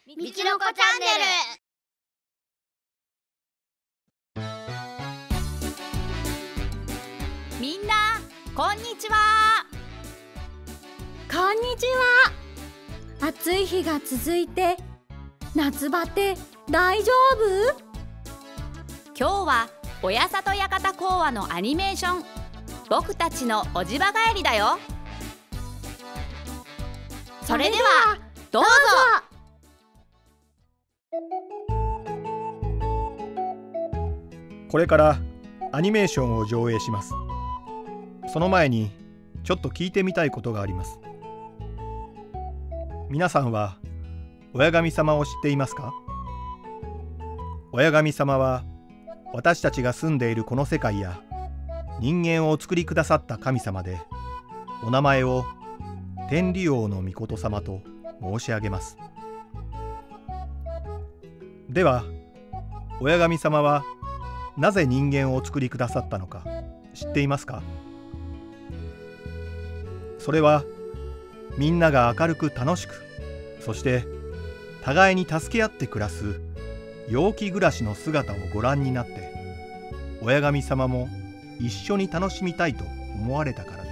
みちのこチャンネル。みんなこんにちは。 こんにちは。暑い日が続いて夏バテ大丈夫？ 今日は親里館講話のアニメーション、僕たちのおじば帰りだよ。それではどうぞ。 これからアニメーションを上映します。その前にちょっと聞いてみたいことがあります。皆さんは親神様を知っていますか？親神様は私たちが住んでいるこの世界や人間をお作りくださった神様で、お名前を天理王の御様と申し上げます。では親神様はなぜ人間をお作りくださったのか知っていますか？それはみんなが明るく楽しく、そして互いに助け合って暮らす陽気暮らしの姿をご覧になって、親神様も一緒に楽しみたいと思われたからです。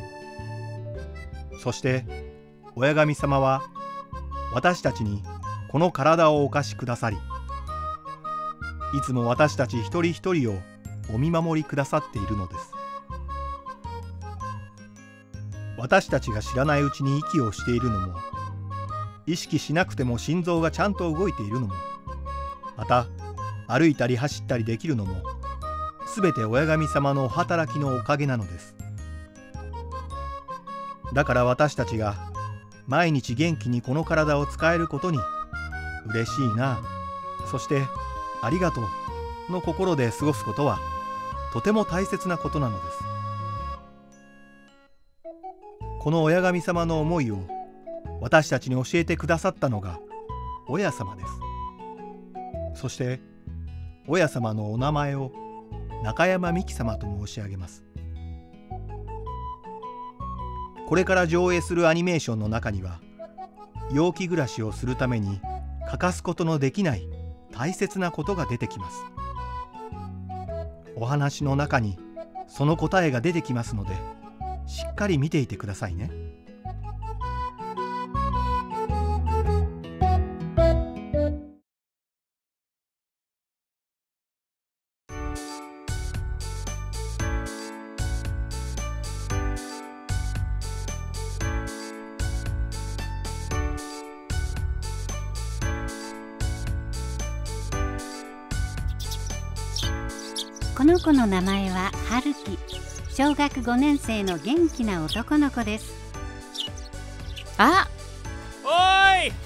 そして親神様は私たちにこの体をお貸しくださり、いつも私たち一人一人をお見守りくださっているのです。私たちが知らないうちに息をしているのも、意識しなくても心臓がちゃんと動いているのも、また歩いたり走ったりできるのも、すべて親神様のお働きのおかげなのです。だから私たちが毎日元気にこの体を使えることに嬉しいな、そしてありがとうの心で過ごすことはとても大切なことなのです。この親神様の思いを私たちに教えてくださったのが親様です。そして親様のお名前を中山美紀様と申し上げます。これから上映するアニメーションの中には、陽気暮らしをするために欠かすことのできない大切なことが出てきます。お話の中にその答えが出てきますので、しっかり見ていてくださいね。 この子の名前は春樹。小学5年生の元気な男の子です。 あ、 おーい、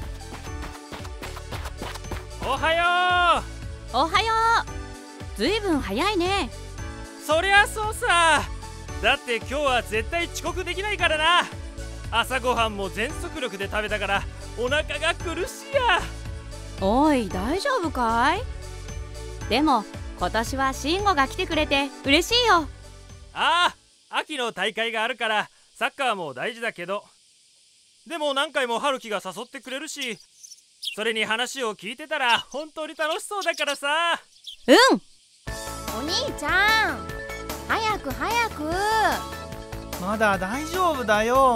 おはよおはよう。ずいぶん早いね。 う。そりゃそうさ。だって今日は絶対遅刻できないからな。朝ごはんも全速力で食べたからお腹が苦しいや。 おい、大丈夫かい？でも今年は慎吾が来てくれて嬉しいよ。 ああ、秋の大会があるからサッカーも大事だけど、でも何回も春樹が誘ってくれるし、それに話を聞いてたら本当に楽しそうだからさ。 うん。 お兄ちゃん、早く早く。 まだ大丈夫だよ。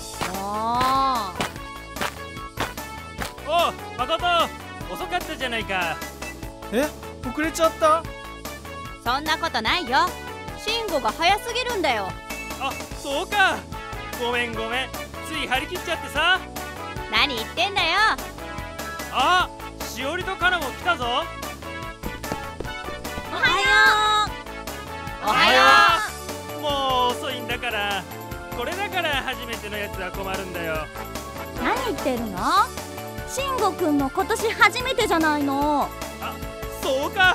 おう、誠、遅かったじゃないか。 え、遅れちゃった？ そんなことないよ。慎吾が早すぎるんだよ。 あ、そうか。ごめんごめん、つい張り切っちゃってさ。 何言ってんだよ。 あ、しおりとかなも来たぞ。 おはよう。おはよもう遅いんだから。これだから初めてのやつは困るんだよ。 何言ってるの？慎吾くんも今年初めてじゃないの。 あ、そうか。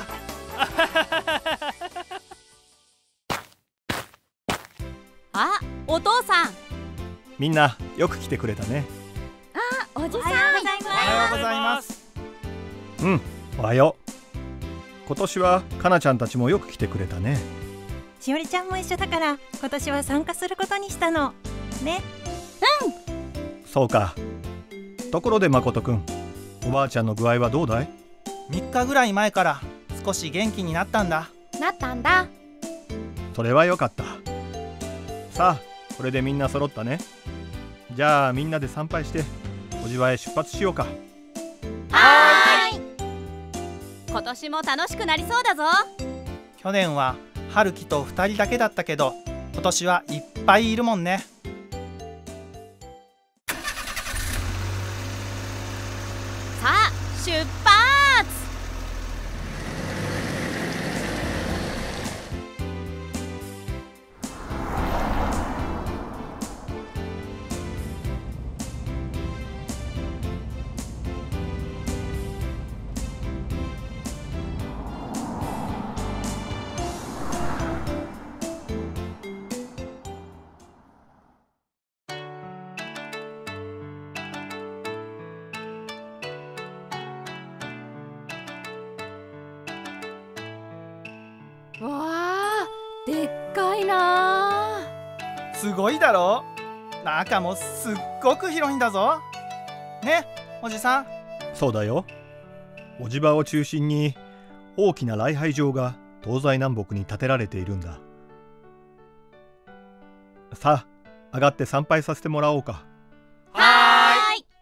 あ、お父さん。 みんなよく来てくれたね。 あ、おじさん。 おはようございます。 うん、おはよう。今年はかなちゃんたちもよく来てくれたね。 しおりちゃんも一緒だから今年は参加することにしたのね。 そうか。ところで誠くん、 おばあちゃんの具合はどうだい ？3日ぐらい前から少し元気になったんだ。 なったんだ。 それはよかった。さあこれでみんな揃ったね。じゃあみんなで参拝しておじ場へ出発しようか。 はーい。 今年も楽しくなりそうだぞ。 去年は春樹と2人だけだったけど、今年はいっぱいいるもんね。 さあ出発。 わあ、でっかいな。 すごいだろ。中もすっごく広いんだぞ。ね、おじさん。 そうだよ。おじ場を中心に大きな礼拝場が東西南北に建てられているんだ。さあ上がって参拝させてもらおうか。 はーい。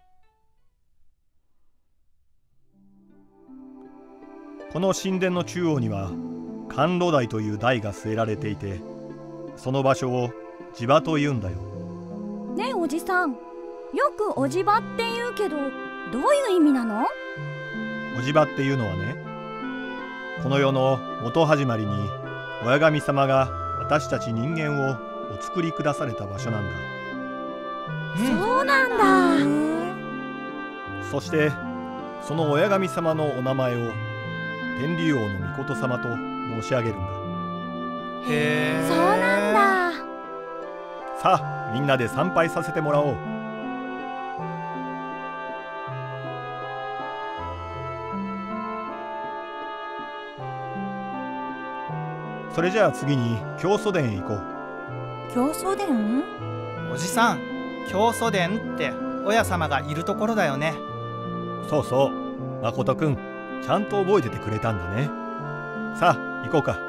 この神殿の中央には甘露台という台が据えられていて、その場所を地場というんだよ。 ねえおじさん、よくおじ場って言うけど、どういう意味なの？ おじ場っていうのはね、この世の元始まりに親神様が私たち人間をお作りくだされた場所なんだ。 そうなんだ。 そしてその親神様のお名前を天竜王の御様と申し上げるんだ。 へえ。 そうなんだ。 さあみんなで参拝させてもらおう。それじゃあ次に教祖殿へ行こう。 教祖殿？ おじさん、教祖殿って親様がいるところだよね。 そうそう、誠くんちゃんと覚えててくれたんだね。さあ行こうか。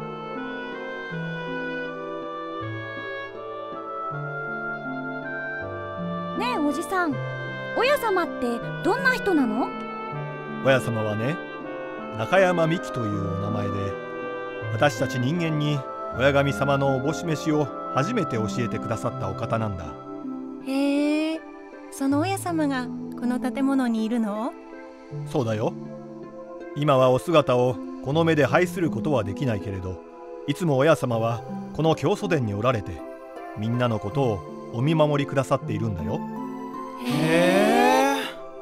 ねえおじさん、親様ってどんな人なの？ 親様はね、中山美紀というお名前で、私たち人間に親神様のおぼし飯を初めて教えてくださったお方なんだ。 へえ、その親様がこの建物にいるの？ そうだよ。今はお姿をこの目で拝することはできないけれど、いつも親様はこの教祖殿におられて、みんなのことをお見守りくださっているんだよ。 へえ。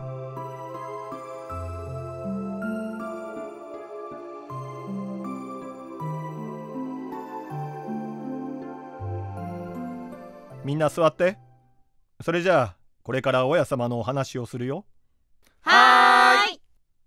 みんな座って。それじゃあこれから親様のお話をするよ。 はーい。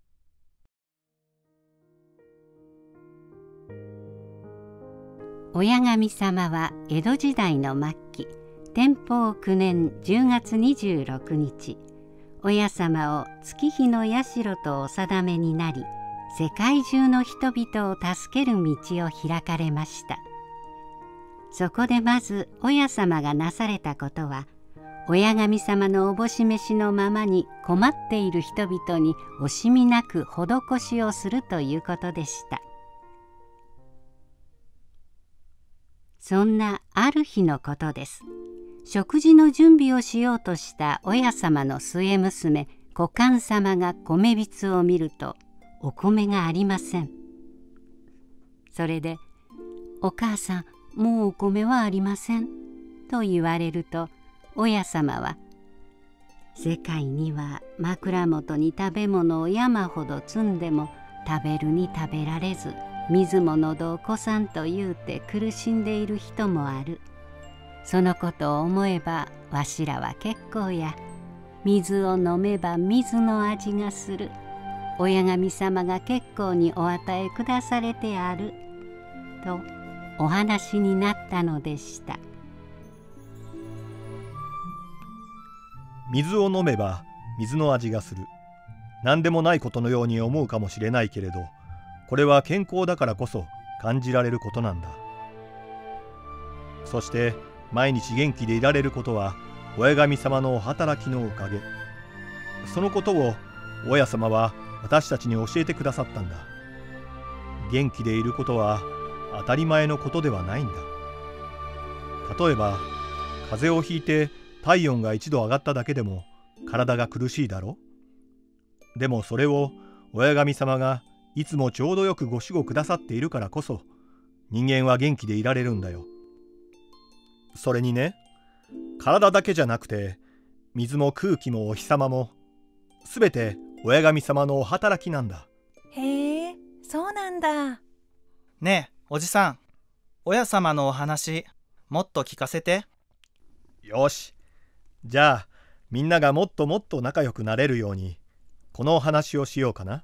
親神様は江戸時代の末期、天保9年10月26日、親様を月日の社とお定めになり、世界中の人々を助ける道を開かれました。そこでまず親様がなされたことは、親神様のおぼし飯のままに困っている人々に惜しみなく施しをするということでした。そんなある日のことです。食事の準備をしようとした親様の末娘小官様が米びつを見ると、お米がありません。それで「お母さん、もうお米はありません」と言われると、親様は「世界には枕元に食べ物を山ほど積んでも食べるに食べられず、水も喉をこさんと言うて苦しんでいる人もある。そのことを思えばわしらは結構や。水を飲めば水の味がする。親神様が結構にお与えくだされてある」とお話になったのでした。 水を飲めば水の味がする。 何でもないことのように思うかもしれないけれど、これは健康だからこそ感じられることなんだ。そして毎日元気でいられることは親神様のお働きのおかげ。そのことを親様は私たちに教えてくださったんだ。元気でいることは当たり前のことではないんだ。例えば風邪をひいて体温が1度上がっただけでも体が苦しいだろ。でもそれを親神様がいつもちょうどよくご守護くださっているからこそ人間は元気でいられるんだよ。それにね、体だけじゃなくて水も空気もお日様もすべて親神様のお働きなんだ。 へえ、そうなんだ。 ねえおじさん、親様のお話もっと聞かせて。 よし、じゃあみんながもっともっと仲良くなれるようにこのお話をしようかな。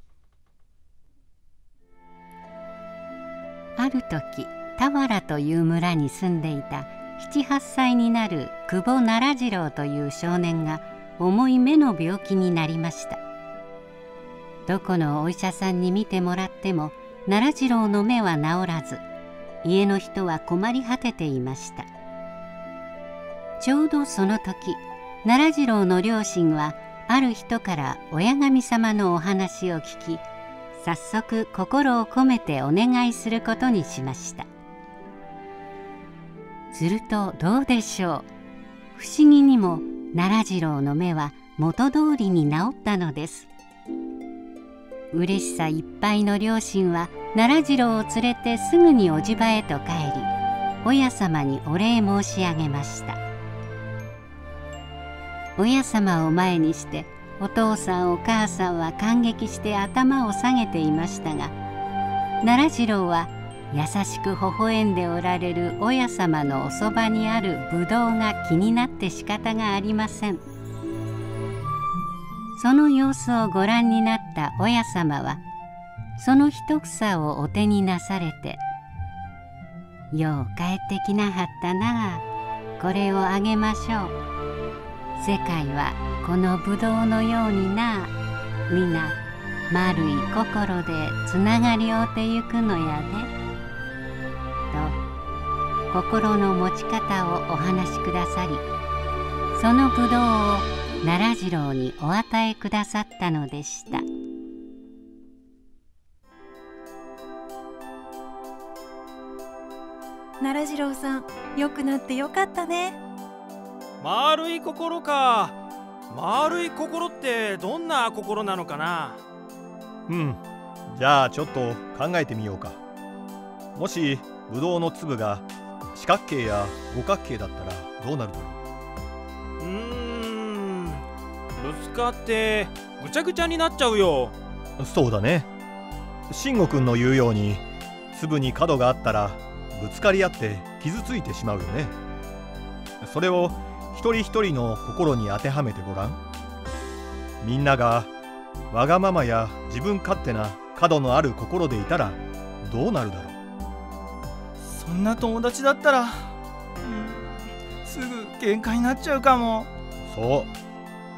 ある時、田原という村に住んでいた7、8歳になる久保奈良次郎という少年が重い目の病気になりました。どこのお医者さんに診てもらっても奈良次郎の目は治らず、家の人は困り果てていました。ちょうどその時、奈良次郎の両親はある人から親神様のお話を聞き、早速心を込めてお願いすることにしました。するとどうでしょう。不思議にも奈良次郎の目は元通りに治ったのです。嬉しさいっぱいの両親は奈良次郎を連れてすぐにおじ場へと帰り、親様にお礼申し上げました。親様を前にしてお父さんお母さんは感激して頭を下げていましたが、奈良次郎は優しく微笑んでおられる親様のおそばにあるぶどうが気になって仕方がありません。その様子をご覧になった親様はその一房をお手になされて、よう帰ってきなはったなあ、これをあげましょう。世界はこのぶどうのようにな、皆丸い心でつながり合うてゆくのやで、と心の持ち方をお話しくださり、そのぶどうを奈良次郎にお与えくださったのでした。 奈良次郎さん、よくなってよかったね。 丸い心か。丸い心ってどんな心なのかな。 じゃあちょっと考えてみようか。もしぶどうの粒が四角形や五角形だったらどうなるだろう。ぶつかってぐちゃぐちゃになっちゃうよ。 そうだね。慎吾くんの言うように粒に角があったらぶつかり合って傷ついてしまうよね。それを一人一人の心に当てはめてごらん。みんながわがままや自分勝手な角のある心でいたらどうなるだろう。 そんな友達だったら、すぐ喧嘩になっちゃうかも。 そう、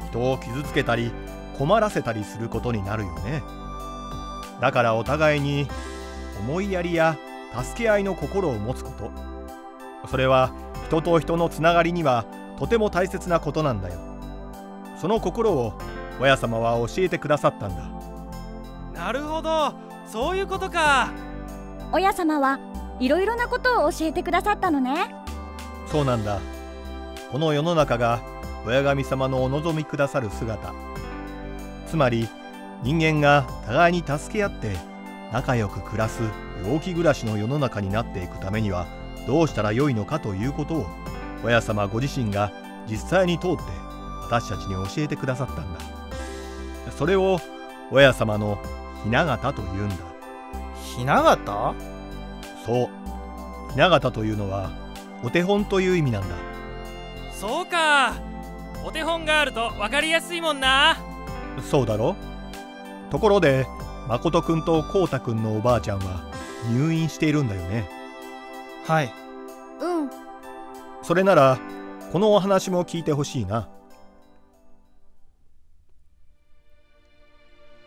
人を傷つけたり困らせたりすることになるよね。だからお互いに思いやりや助け合いの心を持つこと、それは人と人のつながりにはとても大切なことなんだよ。その心を親様は教えてくださったんだ。 なるほど、そういうことか。 親様はいろいろなことを教えてくださったのね。 そうなんだ。この世の中が親神様のお望みくださる姿、つまり人間が互いに助け合って仲良く暮らす陽気暮らしの世の中になっていくためにはどうしたらよいのかということを親様ご自身が実際に通って私たちに教えてくださったんだ。それを親様の雛形というんだ。 雛形？ そう、雛形というのはお手本という意味なんだ。 そうか、お手本があると分かりやすいもんな。 そうだろ。ところで誠くんとこうたくんのおばあちゃんは入院しているんだよね。 はい。 それならこのお話も聞いてほしいな。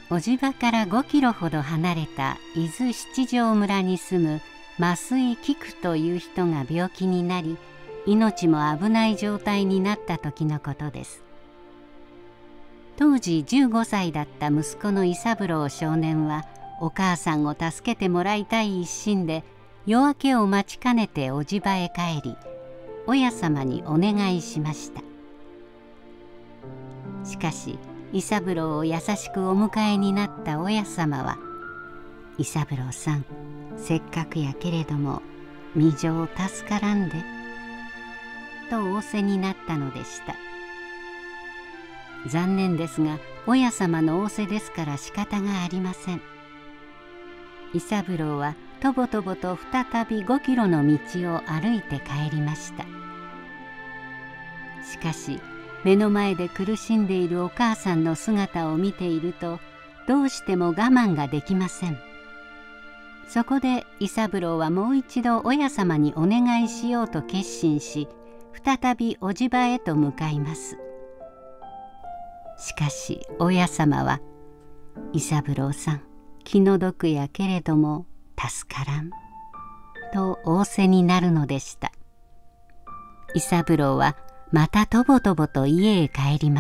叔父場から5キロほど離れた伊豆七条村に住む増井菊という人が病気になり、命も危ない状態になった時のことです。当時15歳だった息子の伊三郎少年は、お母さんを助けてもらいたい一心で夜明けを待ちかねて叔父場へ帰り、親様にお願いしました。しかし伊三郎を優しくお迎えになった親様は、伊三郎さん、せっかくやけれども未情助からんで、と仰せになったのでした。残念ですが親様の仰せですから仕方がありません。伊三郎はとぼとぼと再び5キロの道を歩いて帰りました。しかし目の前で苦しんでいるお母さんの姿を見ていると、どうしても我慢ができません。そこで伊三郎はもう一度親様にお願いしようと決心し、再び叔父場へと向かいます。しかし親様は、伊三郎さん、気の毒やけれども助からん、と仰せになるのでした。伊三郎はまたとぼとぼと家へ帰ります。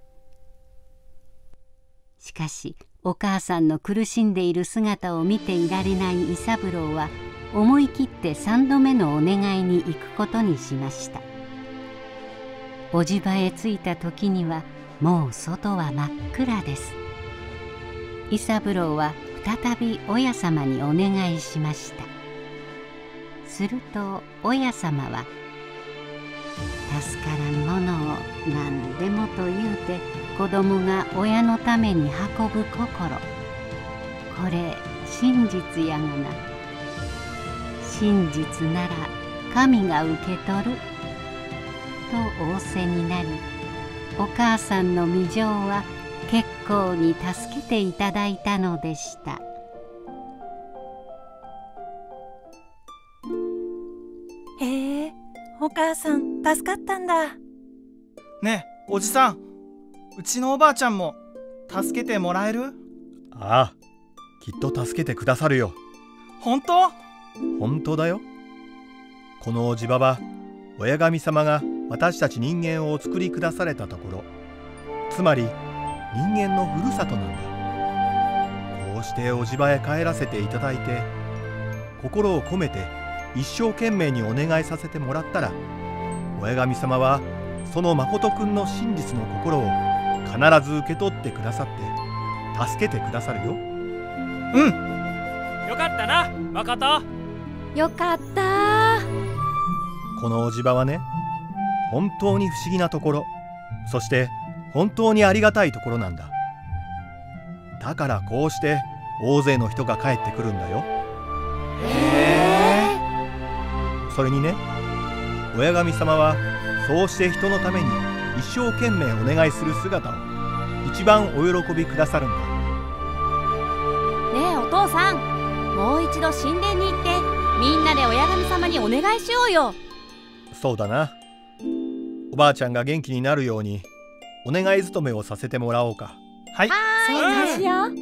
しかしお母さんの苦しんでいる姿を見ていられない伊三郎は、思い切って3度目のお願いに行くことにしました。叔父場へ着いた時にはもう外は真っ暗です。伊三郎は再び親様にお願いしました。すると親様は、助からんものを何でもと言うて子供が親のために運ぶ心、これ真実やがな。真実なら神が受け取る、と仰せになり、お母さんの未情は結構に助けていただいたのでした。 へえ、お母さん助かったんだ。 ねえおじさん、うちのおばあちゃんも助けてもらえる？ ああ、きっと助けてくださるよ。 本当？ 本当だよ。この叔父場は親神様が私たち人間をお作りくだされたところ、つまり人間のふるさとなんだ。こうして叔父場へ帰らせていただいて、心を込めて一生懸命にお願いさせてもらったら、親神様はその誠くんの真実の心を必ず受け取ってくださって助けてくださるよ。うん、 よかったな誠。 よかった。 この叔父場はね、本当に不思議なところ、そして本当にありがたいところなんだ。だからこうして大勢の人が帰ってくるんだよ。それにね、親神様はそうして人のために一生懸命お願いする姿を一番お喜びくださるんだ。 ねえお父さん、もう一度神殿に行ってみんなで親神様にお願いしようよ。 そうだな。おばあちゃんが元気になるようにお願い勤めをさせてもらおうか。 はい、 そうしよう。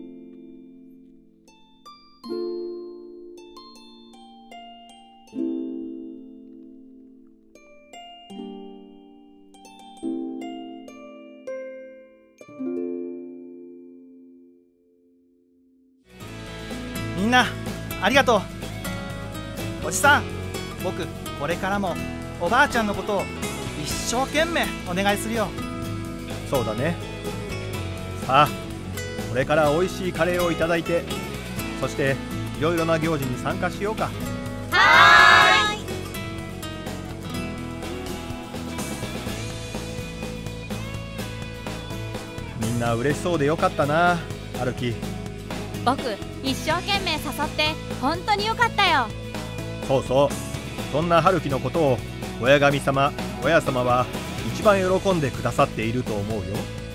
みんなありがとう。おじさん、僕これからもおばあちゃんのことを一生懸命お願いするよ。 そうだね。さあ、これからおいしいカレーをいただいて、そしていろいろな行事に参加しようか。 はーい。 みんな嬉しそうでよかったな、春樹。 僕一生懸命誘って本当によかったよ。 そうそう、そんな春樹のことを親神様、親様は一番喜んでくださっていると思うよ。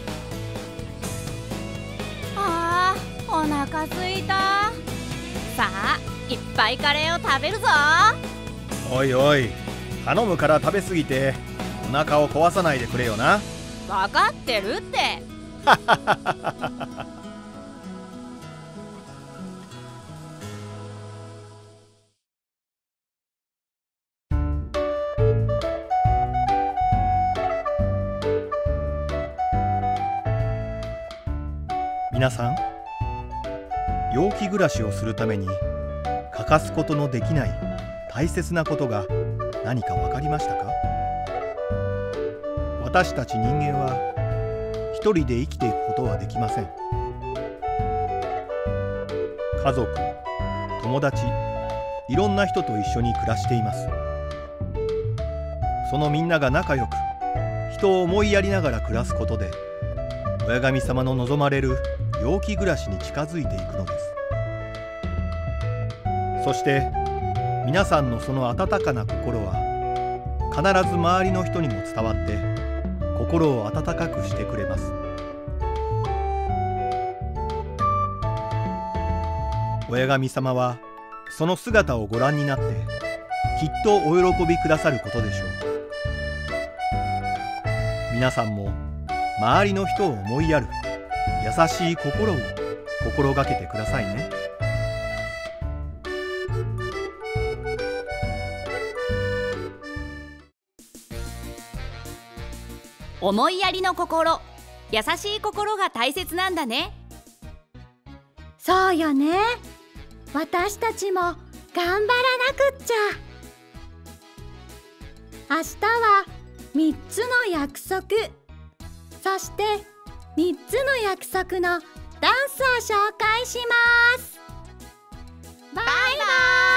あー、お腹すいた。さあ、いっぱいカレーを食べるぞ。 おいおい、頼むから食べ過ぎてお腹を壊さないでくれよな。 分かってるって。 皆さん、陽気暮らしをするために欠かすことのできない大切なことが何か分かりましたか？私たち人間は一人で生きていくことはできません。家族、友達、いろんな人と一緒に暮らしています。そのみんなが仲良く人を思いやりながら暮らすことで、親神様の望まれる陽気暮らしに近づいていくのです。そして皆さんのその温かな心は必ず周りの人にも伝わって心を温かくしてくれます。親神様はその姿をご覧になってきっとお喜びくださることでしょう。皆さんも周りの人を思いやる優しい心を心がけてくださいね。 思いやりの心、優しい心が大切なんだね。 そうよね。私たちも頑張らなくっちゃ。明日は3つの約束、そして3つの約束のダンスを紹介します。バイバイ。